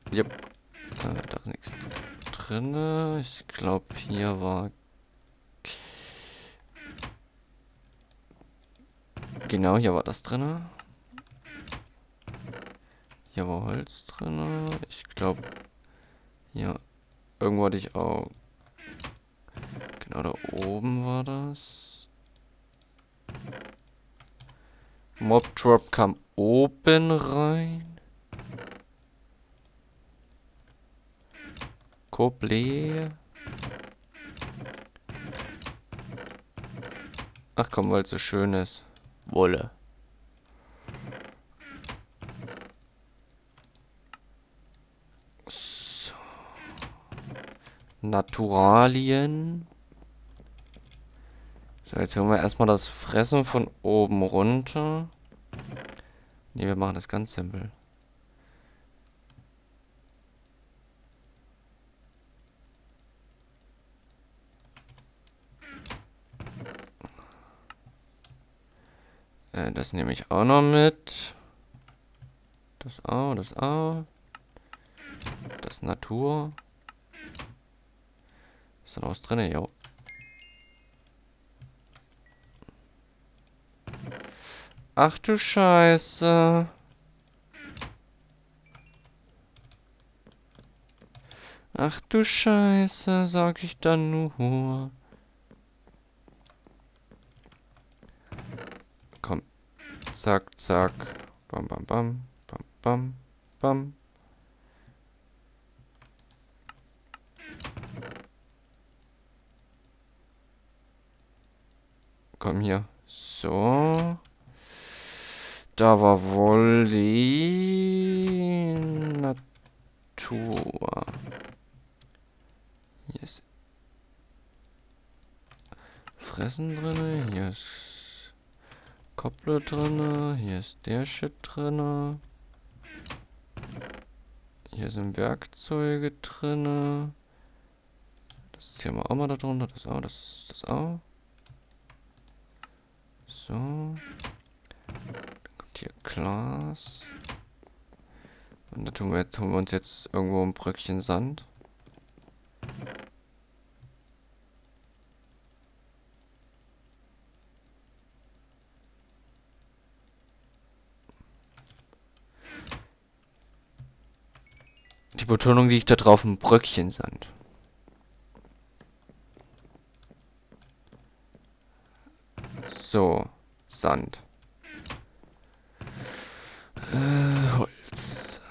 Yep. Da ist nichts drin. Ich glaube, hier war... Genau, hier war das drin. Hier war Holz drin. Ich glaube, hier... Irgendwo hatte ich auch... Genau, da oben war das. Mob Drop kam oben rein. Koble. Ach komm, weil es so schön ist. Wolle. So. Naturalien. So, jetzt holen wir erstmal das Fressen von oben runter. Ne, wir machen das ganz simpel. Das nehme ich auch noch mit. Das auch, das auch. Das Natur. Ist da noch was drin? Jo. Ach du Scheiße. Ach du Scheiße, sag ich dann nur. Komm. Zack, zack. Bam, bam, bam. Bam, bam, bam. Komm hier. So. Da war Wolli. Natur. Hier ist Fressen drin. Hier ist Koppel drin. Hier ist der Shit drin. Hier sind Werkzeuge drin. Das ziehen wir auch mal da drunter. Das auch, das auch. So. Dann kommt hier Glas. Und da tun wir uns jetzt irgendwo ein Bröckchen Sand. Die Betonung liegt da drauf, ein Bröckchen Sand. So, Sand. Holz.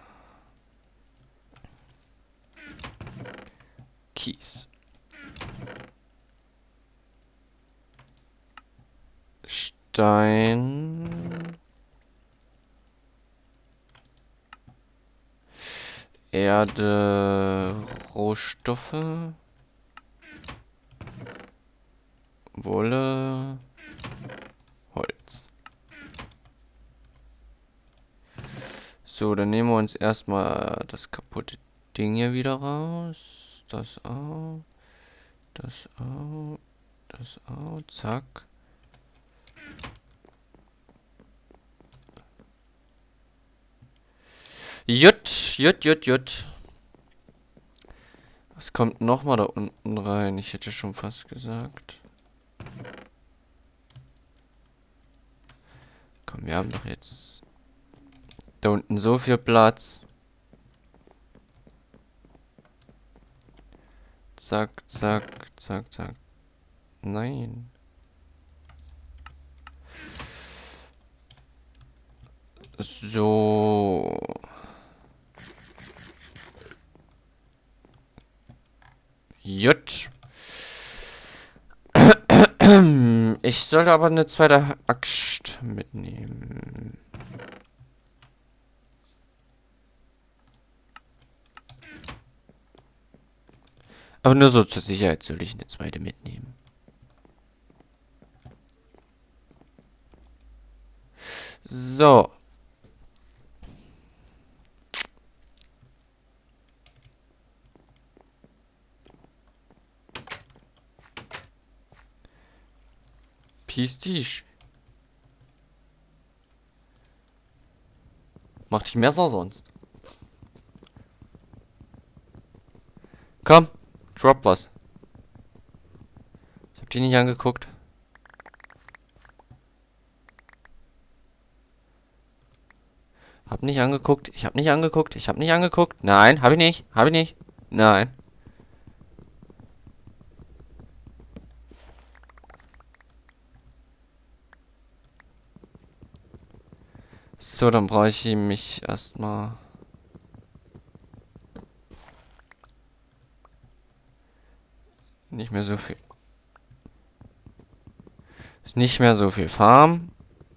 Kies. Stein. Erde. Rohstoffe. Wolle. Holz. So, dann nehmen wir uns erstmal das kaputte Ding hier wieder raus. Das auch. Das auch. Das auch. Zack. Jut, jut, jut, jut. Was kommt nochmal da unten rein? Ich hätte schon fast gesagt. Komm, wir haben doch jetzt da unten so viel Platz. Zack, zack, zack, zack. Nein. So. Jut. Ich sollte aber eine zweite Axt mitnehmen. Aber nur so zur Sicherheit soll ich eine zweite mitnehmen. So. Pistisch. Mach dich Messer sonst. Komm, drop was. Ich hab die nicht angeguckt. Hab nicht angeguckt. Ich hab nicht angeguckt. Ich hab nicht angeguckt. Nein, hab ich nicht. Hab ich nicht. Nein. So, dann brauche ich mich erstmal. Nicht mehr so viel. Nicht mehr so viel Farm.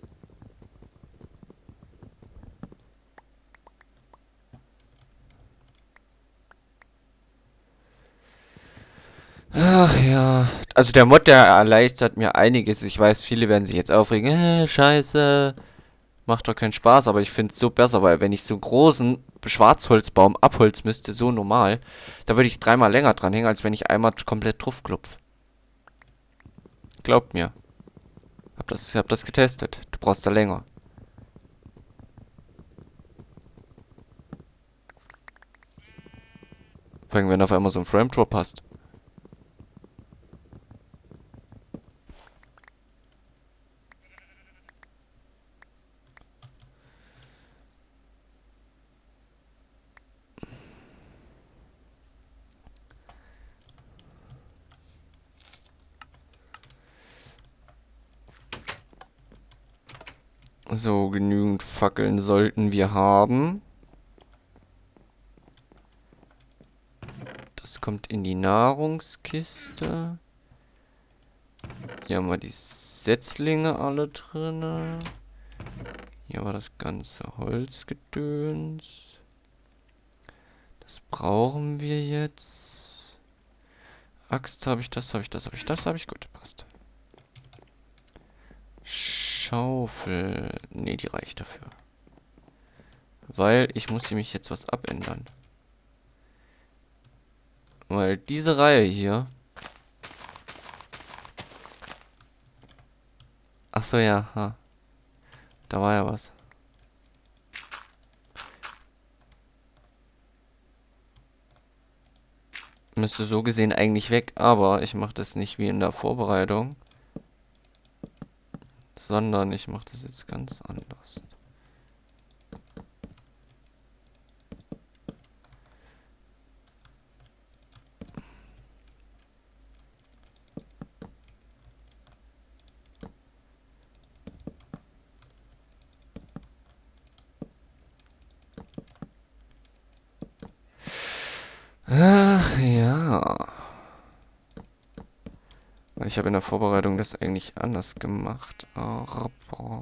Ach ja. Also der Mod, der erleichtert mir einiges. Ich weiß, viele werden sich jetzt aufregen. Scheiße. Macht doch keinen Spaß, aber ich finde es so besser, weil wenn ich so einen großen Schwarzholzbaum abholzen müsste, so normal, da würde ich dreimal länger dran hängen, als wenn ich einmal komplett draufklopf. Glaubt mir. Hab das getestet. Du brauchst da länger. Vor allem, wenn auf einmal so ein Frame Drop hast. So, genügend Fackeln sollten wir haben. Das kommt in die Nahrungskiste. Hier haben wir die Setzlinge alle drinne. Hier war das ganze Holzgedöns. Das brauchen wir jetzt. Axt habe ich, das habe ich, das habe ich, das habe ich. Gut, passt. Schaufel. Nee, die reicht dafür. Weil ich muss nämlich jetzt was abändern. Weil diese Reihe hier. Ach so, ja. Ha. Da war ja was. Müsste so gesehen eigentlich weg, aber ich mache das nicht wie in der Vorbereitung. Sondern ich mache das jetzt ganz anders. Ach ja. Ich habe in der Vorbereitung das eigentlich anders gemacht. Aber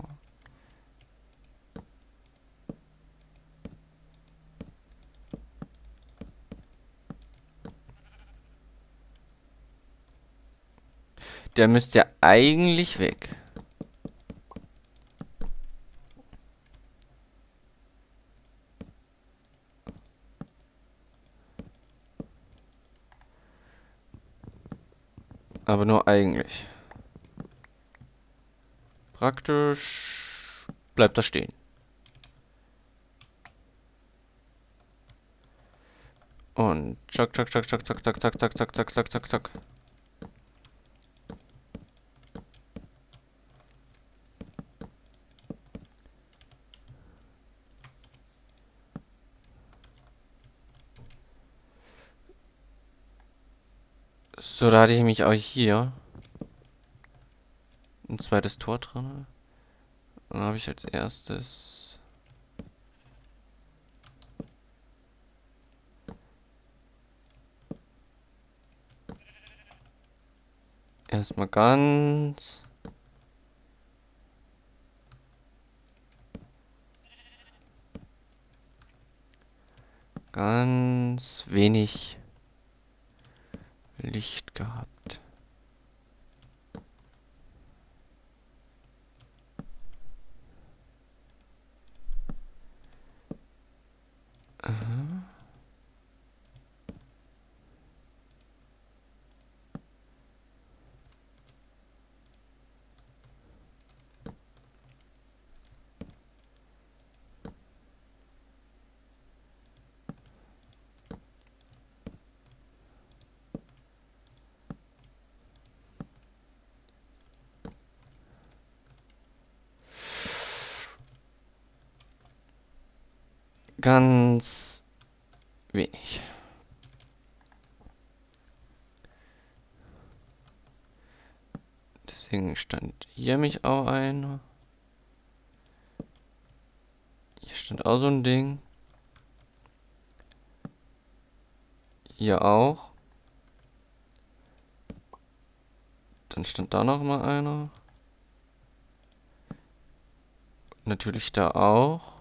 der müsste ja eigentlich weg. Aber nur eigentlich. Praktisch bleibt da stehen. Und zack, zack, zack, zack, zack, zack, zack, zack, zack, zack, zack, zack, zack. So, da hatte ich mich auch hier ein zweites Tor drin. Dann habe ich als erstes erstmal ganz wenig Licht gehabt. ganz wenig. Deswegen stand hier mich auch ein. Hier stand auch so ein Ding. Hier auch. Dann stand da noch mal einer. Natürlich da auch.